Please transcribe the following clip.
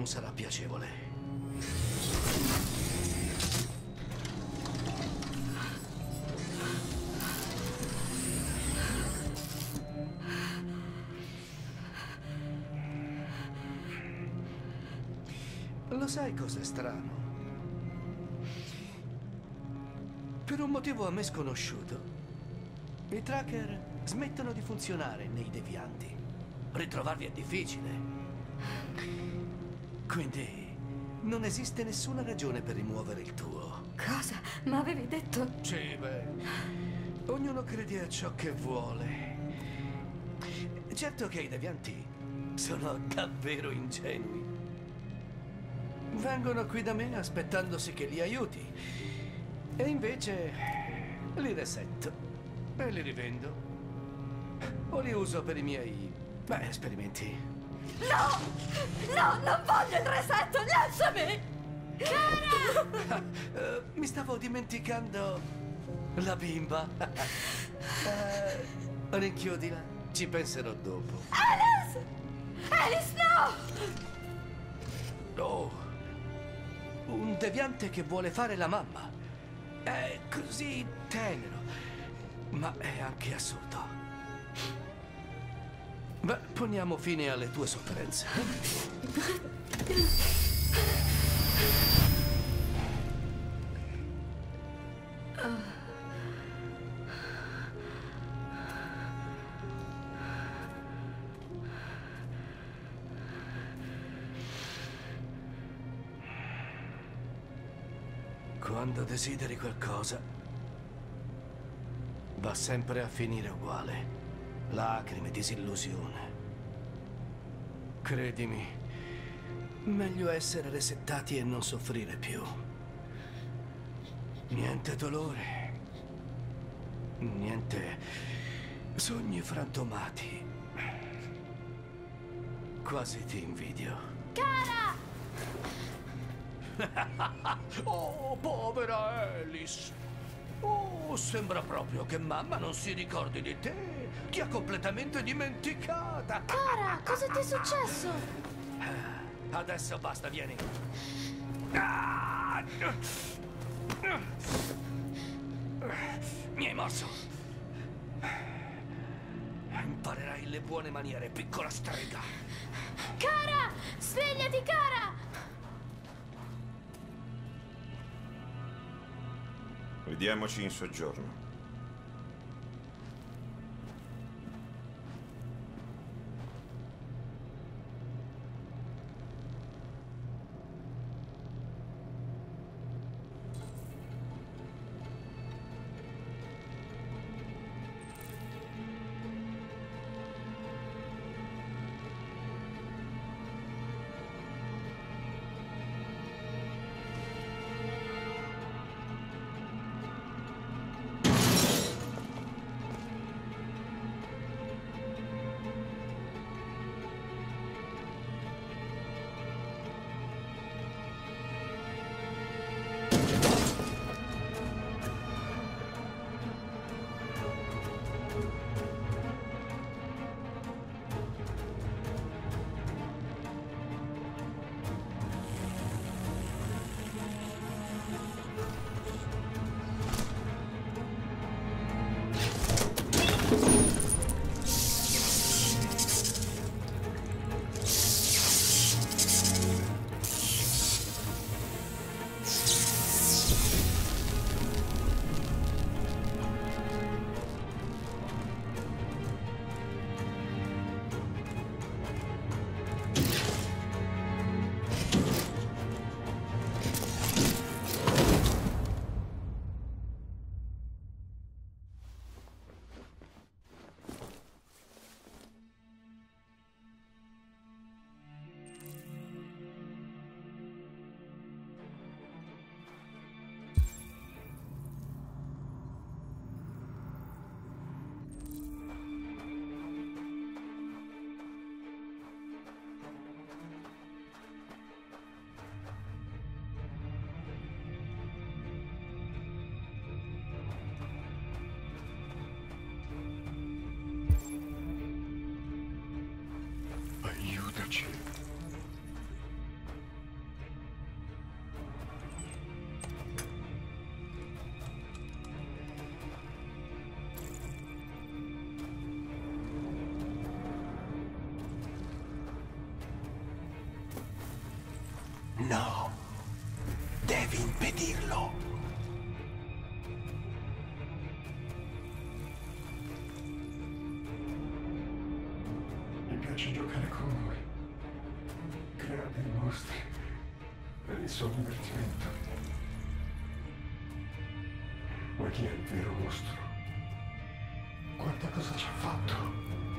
non sarà piacevole. Lo sai cos'è strano? Per un motivo a me sconosciuto, i tracker smettono di funzionare nei devianti. Ritrovarli è difficile. Quindi non esiste nessuna ragione per rimuovere il tuo. Cosa? Ma avevi detto... Sì, beh, ognuno crede a ciò che vuole. Certo che i devianti sono davvero ingenui. Vengono qui da me aspettandosi che li aiuti. E invece li resetto e li rivendo. O li uso per i miei, esperimenti. No! No, non voglio il resetto, lasciami! Cara! Mi stavo dimenticando la bimba. Rinchiudila, ci penserò dopo. Alice! Alice, no! Oh, un deviante che vuole fare la mamma. È così tenero, ma è anche assurdo. Beh, poniamo fine alle tue sofferenze. Quando desideri qualcosa, va sempre a finire uguale. Lacrime, disillusione. Credimi, meglio essere resettati e non soffrire più. Niente dolore. Niente sogni frantumati. Quasi ti invidio. Cara! Oh, povera Alice. Oh, sembra proprio che mamma non si ricordi di te. Ti ha completamente dimenticata. Cara, cosa ti è successo? Adesso basta, vieni. Ah! Mi hai morso. Imparerai le buone maniere, piccola strega. Cara! Svegliati, cara! Vediamoci in soggiorno. No, devi impedirlo. Mi piace giocare con voi, creare dei mostri per il suo divertimento. Ma chi è il vero mostro? Guarda cosa ci ha fatto.